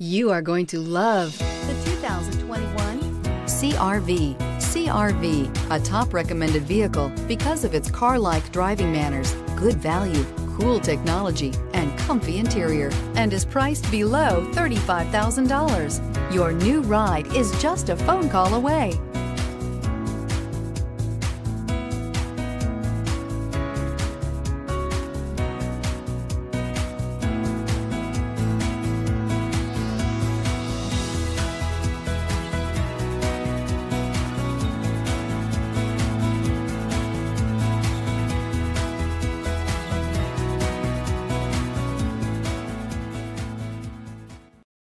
You are going to love the 2021 CR-V. CR-V, a top recommended vehicle because of its car-like driving manners, good value, cool technology, and comfy interior, and is priced below $35,000. Your new ride is just a phone call away.